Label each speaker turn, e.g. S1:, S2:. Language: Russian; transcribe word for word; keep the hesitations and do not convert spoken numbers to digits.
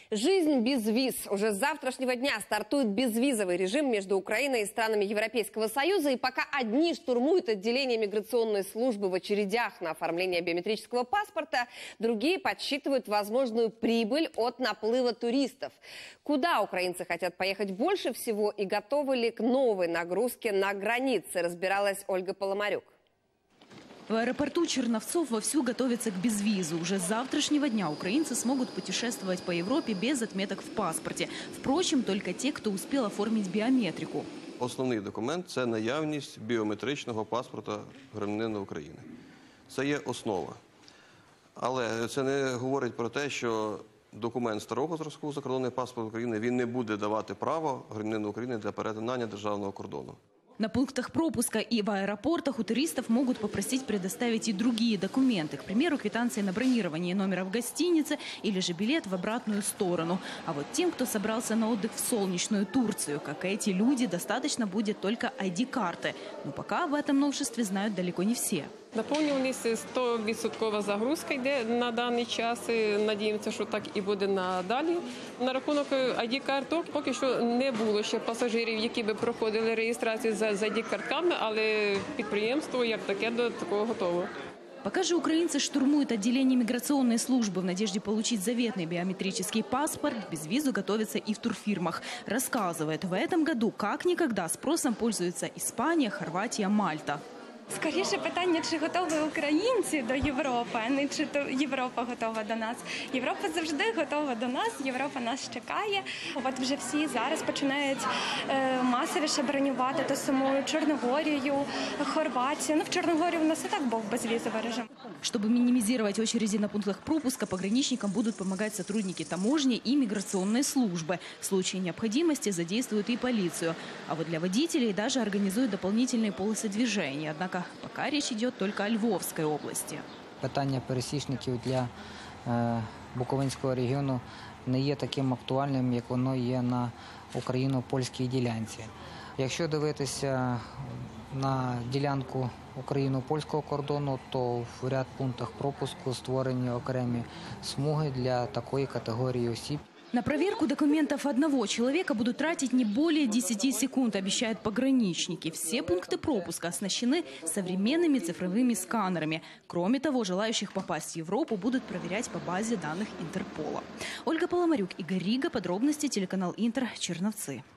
S1: Жизнь без виз. Уже с завтрашнего дня стартует безвизовый режим между Украиной и странами Европейского Союза. И пока одни штурмуют отделение миграционной службы в очередях на оформление биометрического паспорта, другие подсчитывают возможную прибыль от наплыва туристов. Куда украинцы хотят поехать больше всего и готовы ли к новой нагрузке на границе, разбиралась Ольга Поломарюк.
S2: В аэропорту Черновцов вовсю готовятся к безвизу. Уже с завтрашнего дня украинцы смогут путешествовать по Европе без отметок в паспорте. Впрочем, только те, кто успел оформить биометрику.
S3: Основний документ – це наявність біометричного паспорта громадянина України. Це є основа. Але це не говорить про те, що документ старого зразку, закордонний паспорт України, він не буде давати право громадянину України для перетинання державного кордону.
S2: На пунктах пропуска и в аэропортах у туристов могут попросить предоставить и другие документы. К примеру, квитанции на бронирование номера в гостинице или же билет в обратную сторону. А вот тем, кто собрался на отдых в солнечную Турцию, как эти люди, достаточно будет только ай ди-карты. Но пока об этом новшестве знают далеко не все.
S4: Наповнюваність сто відсотків загрузка йде на даний час. Надіємося, що так і буде надалі. На рахунок ай ді-карток поки що не було ще пасажирів, які би проходили реєстрацію за ай ді-картками, але підприємство як таке до такого готово.
S2: Пока же украинцы штурмуют отделение миграционной службы в надежде получить заветный биометрический паспорт, к безвизу готовятся и в турфирмах. Рассказывает, в этом году как никогда спросом пользуются Испания, Хорватия, Мальта.
S5: Скоріше питання, чи готові українці до Європи, а не чи то Європа готова до нас. Європа завжди готова до нас, Європа нас чекає. От вже всі зараз починають е, масовіше бронювати ту саму Чорногорію, Хорватію. Ну, в Чорногорії у нас і так був безвізовий режим.
S2: Чтобы минимизировать очереди на пунктах пропуска, пограничникам будут помогать сотрудники таможни и миграционной службы. В случае необходимости задействуют и полицию. А вот для водителей даже организуют дополнительные полосы движения. Однако пока речь идет только о Львовской области.
S6: Питання пересічників для е, Буковинського регіону не є таким актуальним, як воно є на україно-польській ділянці. Якщо дивитися на ділянку україно-польського кордону, то в ряд пунктах пропуску створені окремі смуги для такої категорії осіб.
S2: На проверку документов одного человека будут тратить не более десяти секунд, обещают пограничники. Все пункты пропуска оснащены современными цифровыми сканерами. Кроме того, желающих попасть в Европу будут проверять по базе данных Интерпола. Ольга Поломарюк, Игорь Рига. Подробности телеканал Интер, Черновцы.